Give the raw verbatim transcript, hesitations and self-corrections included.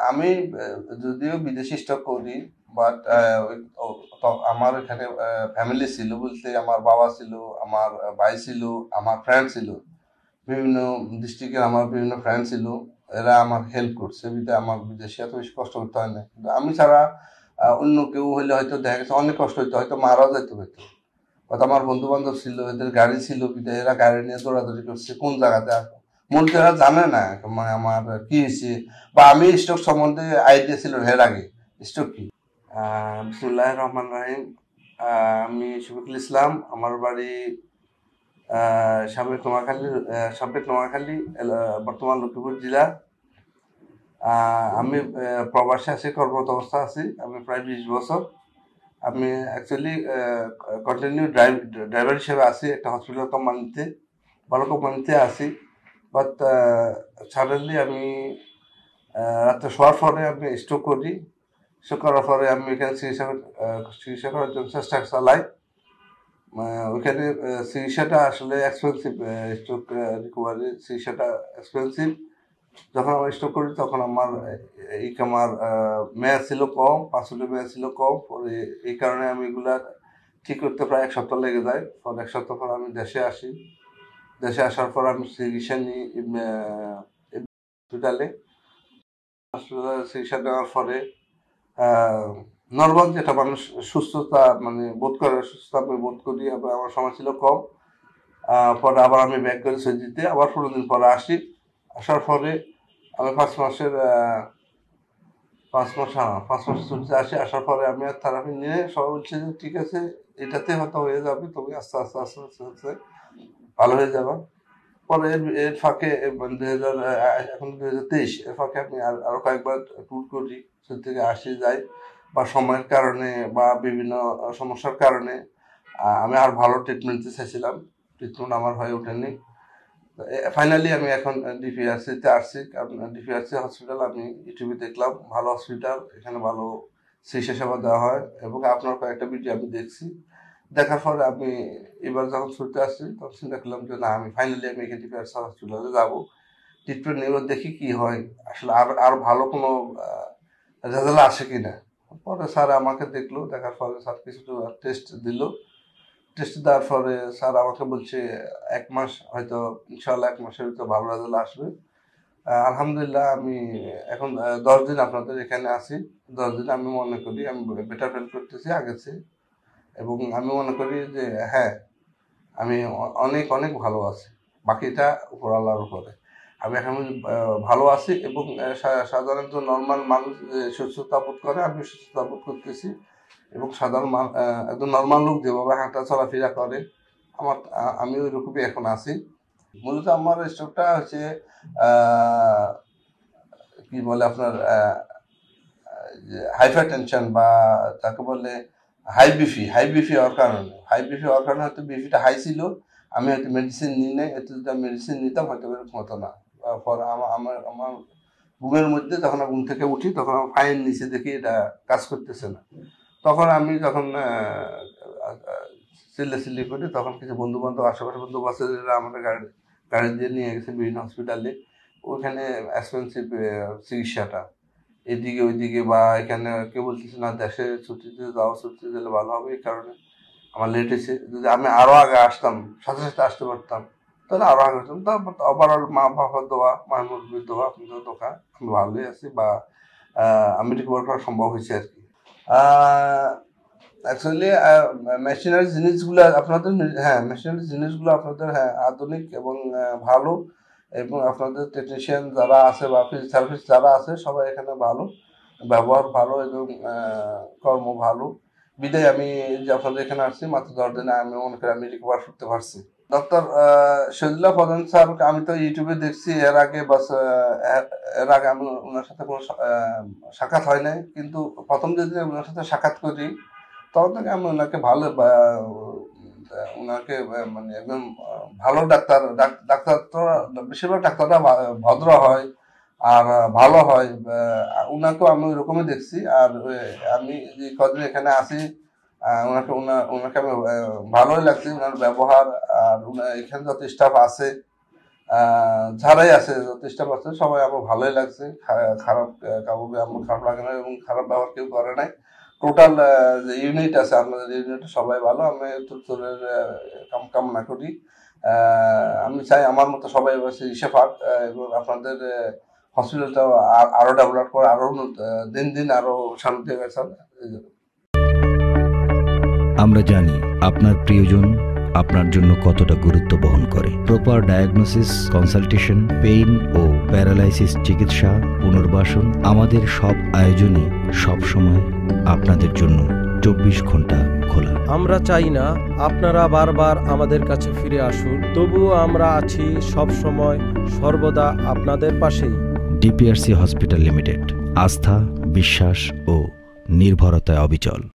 আমি যদিও বিদেশি স্টক করি, বাট আমার এখানে ফ্যামিলি ছিল বলতে আমার বাবা ছিল, আমার ভাই ছিল, আমার ফ্রেন্ড ছিল, বিভিন্ন ডিস্ট্রিক্টের আমার বিভিন্ন ফ্রেন্ড ছিল, এরা আমার হেল্প করছে। আমার বিদেশে এত বেশি কষ্ট করতে হয় না, কিন্তু আমি ছাড়া অন্য কেউ হলে হয়তো দেখা গেছে অনেক কষ্ট হইতো, হয়তো মারাও যেতে হইতো। হয়তো আমার বন্ধু বান্ধব ছিল, এদের গাড়ি ছিল, এরা গাড়ি নিয়ে দৌড়াদৌড়ি করছে কোন জায়গাতে আসবো, মূলত এরা জানে না মানে আমার কি হয়েছে, বা আমি স্টক সম্বন্ধে আইডিয়া ছিল এর আগে স্টক কি। বিসমুল্লাহ রহমান রাহিম। আমি শফিকুল ইসলাম, আমার বাড়ি সাবেক নোয়াখালী, সাবেক নোয়াখালী, বর্তমান লক্ষ্মীপুর জেলা। আমি প্রবাসে আছি, কর্মরত অবস্থা আছি আমি প্রায় বিশ বছর। আমি অ্যাকচুয়ালি কন্টিনিউ ড্রাইভ ড্রাইভার হিসেবে আছি একটা হসপিটাল কোম্পানিতে, ভালো কোম্পানিতে আছি। বাট সাডেনলি আমি রাত্রে শোয়ার পরে আমি স্ট্রোক করি। স্ট্রোক করার পরে আমি এখানে চিকিৎসা চিকিৎসা করার জন্য চেষ্টা চালাই। ওইখানে চিকিৎসাটা আসলে এক্সপেন্সিভ, স্ট্রোক রিকভারি চিকিৎসাটা এক্সপেন্সিভ। যখন আমি স্ট্রোক করি তখন আমার এই আমার মেয়াদ ছিল কম, পাঁচশোটি মেয়াদ ছিল কম, পরে এই কারণে আমি এগুলা ঠিক করতে প্রায় এক সপ্তাহ লেগে যায়। পরে এক সপ্তাহ পর আমি দেশে আসি। দেশে আসার পর আমি চিকিৎসা নিই হসপিটালে। হসপিটালে চিকিৎসা নেওয়ার পরে নর্মাল যেটা মানুষ সুস্থতা মানে বোধ করে, সুস্থতা আমি বোধ করি, আমার সময় ছিল কম। পরে আবার আমি ব্যাক করি সৌদিতে, আবার পনেরো দিন পরে আসি। আসার পরে আমি পাঁচ মাসের পাঁচ মাস হ্যাঁ পাঁচ মাস ছুটিতে আসি। আসার পরে আমি আর থেরাপি নিয়ে সবাই বলছে যে ঠিক আছে, এটাতে হয়তো হয়ে যাবে, তুমি আস্তে আস্তে আস্তে আস্তে আস্তে ভালো হয়ে যাবে। পরে এর এর ফাঁকে দুই হাজার এখন দুই হাজার তেইশ এর ফাঁকে আমি আর আরো কয়েকবার ট্যুর করি, সেখান থেকে আসি যাই, বা সময়ের কারণে বা বিভিন্ন সমস্যার কারণে আমি আর ভালো ট্রিটমেন্টে চাইছিলাম, ট্রিটমেন্ট আমার হয়ে ওঠেনি। ফাইনালি আমি এখন ডিপিআরসিতে আসছি। ডিপিআরসি হসপিটাল আমি ইউটিউবে দেখলাম ভালো হসপিটাল, এখানে ভালো চিকিৎসা সেবা দেওয়া হয়, এবং আপনার কয়েকটা ভিডিও আমি দেখছি। দেখার পরে আমি এবার যখন ছুটতে আসছি তখন চিন্তা করলাম যে না, আমি ফাইনালি আমি এখানে ডিপিআরসি হসপিটালে যাবো, ট্রিটমেন্ট নিয়ে দেখি কি হয়, আসলে আর আরো ভালো কোনো রেজাল্ট আসে কিনা। পরে স্যার আমাকে দেখলো, দেখার পরে স্যার কিছু টেস্ট দিল। টেস্ট দেওয়ার পরে স্যার আমাকে বলছে এক মাস হয়তো ইনশাল্লাহ এক মাসের ভিতরে ভালো রেজাল্ট আসবে। আলহামদুলিল্লাহ আমি এখন দশ দিন আপনাদের এখানে আছি। দশ দিন আমি মনে করি আমি বেটার ফিল করতেছি আগেছে, এবং আমি মনে করি যে হ্যাঁ আমি অনেক অনেক ভালো আছি। বাকিটা উপর আল্লাহর উপরে। আমি এখন ভালো আছি, এবং সাধারণত নর্মাল মানুষ সুস্থতা বোধ করে আমি সুস্থতা বোধ করতেছি, এবং সাধারণ একদম নর্মাল লোক যেভাবে হাঁটা চলাফেরা করে আমার আমি ওই রকমই এখন আছি। মূলত আমার স্ট্রোকটা হচ্ছে কি বলে আপনার হাইপার টেনশন, বা তাকে বলে হাই বিপি। হাই বিপি হওয়ার কারণে হাই বিপি হওয়ার কারণে হয়তো বিপিটা হাই ছিল, আমি হয়তো মেডিসিন নিই নাই, হয়তো যদি মেডিসিন নিতাম হয়তো এরকম হতো না। পর আমার আমার আমার ঘুমের মধ্যে যখন ঘুম থেকে উঠি তখন আমার ফাইন নিচে দেখি এটা কাজ করতেছে না। তখন আমি যখন চিল্লে চিল্লি করি, তখন কিছু বন্ধু বান্ধব, আশেপাশে বন্ধু বান্ধবরা আমাদের গাড়ি গাড়ি দিয়ে নিয়ে গেছে বিভিন্ন হসপিটালে। ওখানে এক্সপেন্সিভ চিকিৎসাটা, এদিকে ওইদিকে, বা এখানে কেউ বলতেছে না দেশে ছুটিতে যাওয়া, ছুটিতে গেলে ভালো হবে, এই কারণে আমার লেট হয়েছে। যদি আমি আরো আগে আসতাম, সাথে সাথে আসতে পারতাম, তাহলে আরো আগে আসতাম। তারপর ওভারঅল মা বাবার দোয়া, মায়ের মুরব্বীর দোয়া, আপনাদের দোয়া, আমি ভালোই আছি, বা আমি রিকভার করা সম্ভব হয়েছে আর কি। অ্যাকচুয়ালি মেশিনারি জিনিসগুলো আপনাদের, হ্যাঁ মেশিনারি জিনিসগুলো আপনাদের হ্যাঁ আধুনিক এবং ভালো, এবং আপনাদের টেকনিশিয়ান যারা আছে বা সার্ভিস যারা আছে সবাই এখানে ভালো, ব্যবহার ভালো, এবং কর্ম ভালো। বিদায় আমি যে আপনাদের এখানে আসছি মাত্র দশ দিনে আমি মনে করি আমি রিকভার করতে পারছি। ডক্টর শহীদুল্লাহ প্রধান স্যার আমি তো ইউটিউবে দেখছি, এর আগে বাস এর আগে আমি ওনার সাথে কোনো সাক্ষাৎ হয় নাই, কিন্তু প্রথম যেদিন ওনার সাথে সাক্ষাৎ করি তখন থেকে আমি ওনাকে ভালো, ওনাকে মানে একদম ভালো ডাক্তার, ডাক্তার তো বেশিরভাগ ডাক্তাররা ভদ্র হয় আর ভালো হয়, ওনাকেও আমি ওইরকমই দেখছি। আর আমি যে কদিন এখানে আসি ওনাকে ওনাকে আমি ভালোই লাগছে, ওনার ব্যবহার, আর এখানে যত স্টাফ আছে যারাই আছে যথেষ্ট আছে সবাই আমার ভালোই লাগছে, খারাপ কাউকে আমার খারাপ লাগে না এবং খারাপ ব্যবহার কেউ করে নাই। টোটাল যে ইউনিট আছে আপনাদের ইউনিটে সবাই ভালো, আমি তোরের কামনা করি। আমি চাই আমার মতো সবাই ইসে পাক এবং আপনাদের হসপিটালটাও আরো ডেভেলপ করে, আরো দিন দিন আরো শান্তি গেছে। আমরা জানি আপনার প্রিয়জন আপনার জন্য কতটা গুরুত্ব বহন করে। প্রপার ডায়াগনোসিস, কনসালটেশন, পেইন ও প্যারালাইসিস চিকিৎসা, পুনর্বাসন, আমাদের সব আয়োজনই সবসময় আপনাদের জন্য চব্বিশ ঘন্টা খোলা। আমরা চাই না আপনারা বারবার আমাদের কাছে ফিরে আসুন, তবুও আমরা আছি সব সময় সর্বদা আপনাদের পাশেই। ডিপিআরসি হসপিটাল লিমিটেড, আস্থা, বিশ্বাস ও নির্ভরতায় অবিচল।